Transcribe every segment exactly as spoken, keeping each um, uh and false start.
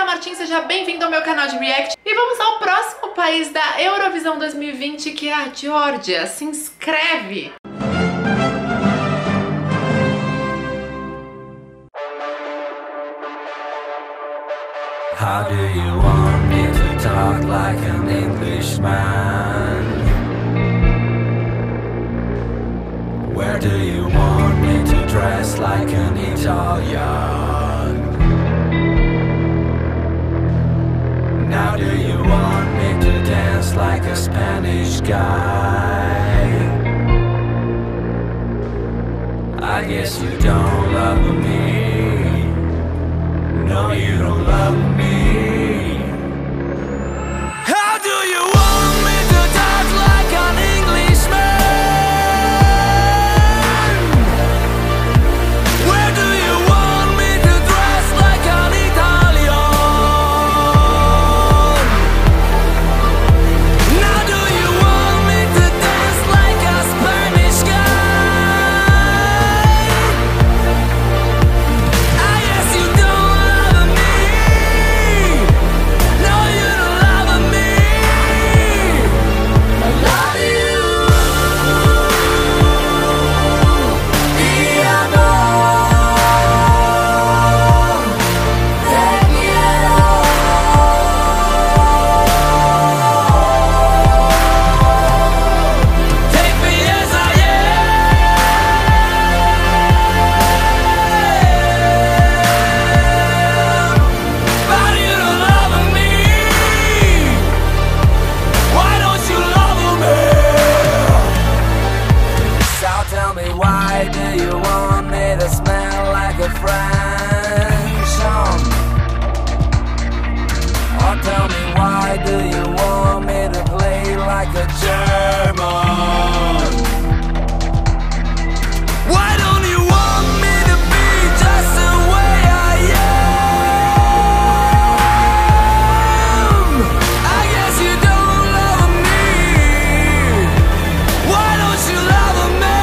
Martins, seja bem-vindo ao meu canal de React. E vamos ao próximo país da Eurovisão dois mil e vinte, que é a Geórgia. Se inscreve! How do you want me to talk like an Englishman? Where do you want me to dress like an Italian? Now do you want me to dance like a Spanish guy? I guess you don't love me. No, you don't love me. How do you want me to talk like an Englishman? Where do you want me to dress like an Italian? Now do you want me to dance like a Spanish guy? I guess you don't love me. No, you don't love me. I love you. Ti amo. Te quiero. Take me as I am. But you don't love me. Why don't you love me? So tell me, why do you want me to smell like a French song? Or tell me, why do you want me to play like a German? Why don't you want me to be just the way I am? I guess you don't love me. Why don't you love me?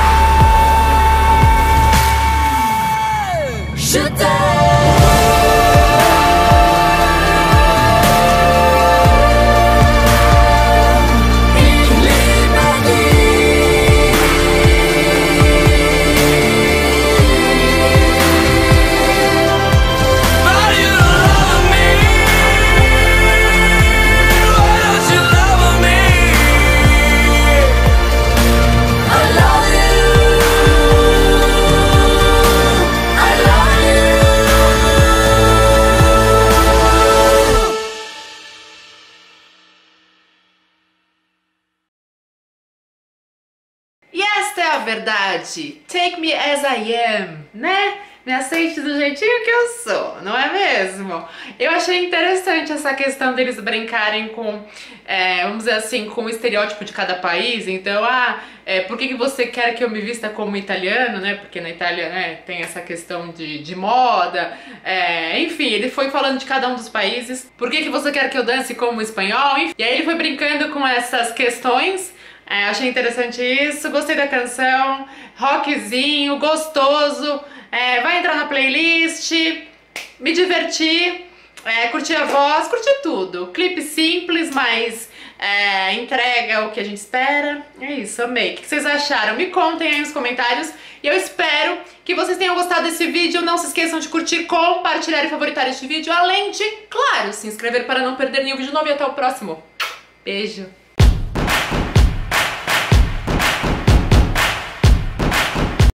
Je t'aime. Il m'a dit. But you don't love me. Why don't you love me? I love you. I love you. E esta é a verdade. Take me as I am, né? Me aceite do jeitinho que eu sou, não é mesmo? Eu achei interessante essa questão deles brincarem com, é, vamos dizer assim, com o estereótipo de cada país. Então, ah, é, por que que você quer que eu me vista como italiano, né? Porque na Itália, né, tem essa questão de, de moda, é, enfim, ele foi falando de cada um dos países. Por que que você quer que eu dance como espanhol? Enfim, e aí ele foi brincando com essas questões. É, achei interessante isso, gostei da canção, rockzinho, gostoso, é, vai entrar na playlist, me diverti, é, curti a voz, curti tudo. Clipe simples, mas é, entrega o que a gente espera. É isso, amei. O que vocês acharam? Me contem aí nos comentários e eu espero que vocês tenham gostado desse vídeo. Não se esqueçam de curtir, compartilhar e favoritar este vídeo, além de, claro, se inscrever para não perder nenhum vídeo novo e até o próximo. Beijo!